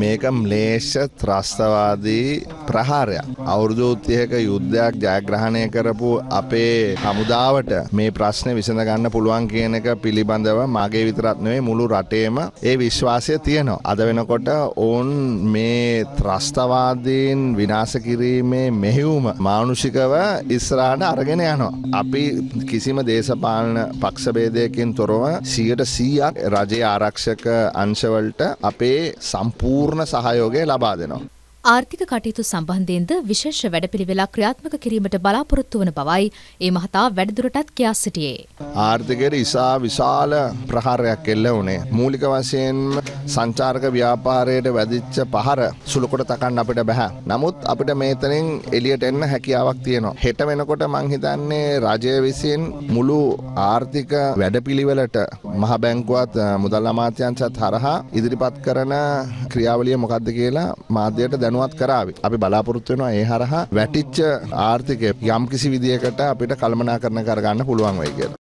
මේක ම්ලේච්ඡ ත්‍රස්තවාදී ප්‍රහාරයක්. අවුරුදු 30ක යුද්ධයක් ජයග්‍රහණය කරපු අපේ හමුදාවට මේ ප්‍රශ්නේ විසඳ ගන්න පුළුවන් කියන එක පිළිබඳව මාගේ විතරක් නෙවෙයි මුළු රටේම ඒ විශ්වාසය තියෙනවා. අද වෙනකොට ඕන් මේ ත්‍රස්තවාදීන් විනාශ කිරීමේ මෙහෙයුම මානුෂිකව ඉස්සරහට අරගෙන යනවා. අපි කිසිම දේශපාලන පක්ෂ භේදයකින් තොරව 100% රජයේ ආරක්ෂක අංශවලට අපේ සම්පූර්ණ සහයෝගය ලබා දෙනවා. ආර්ථික කටයුතු සම්බන්ධයෙන්ද විශේෂ වැඩපිළිවෙලක් ක්‍රියාත්මක කිරීමට බලාපොරොත්තු වන බවයි ඒ මහතා වැඩිදුරටත් කියා සිටියේ. ආර්ථිකයට ඉසා විශාල ප්‍රහාරයක් එල්ල වුණේ. මූලික වශයෙන්ම සංචාරක ව්‍යාපාරයට වැදිච්ච පහර සුළුකොට තකන්න අපිට බෑ. නමුත් අපිට මේතනින් එළියට එන්න හැකියාවක් තියෙනවා. හෙට වෙනකොට මං හිතන්නේ රජය විසින් මුළු ආර්ථික වැඩපිළිවෙලට මහ බැංකුවත් මුදල් අමාත්‍යාංශත් හරහා ඉදිරිපත් කරන ක්‍රියාවලිය මොකක්ද කියලා මාධ්‍යයට දැනුවත් කරાવી. අපි බලාපොරොත්තු වෙනවා ඒ හරහා වැටිච්ච ආර්ථිකය යම්කිසි විදියකට අපිට කළමනාකරණය කරගන්න පුළුවන් වෙයි කියලා.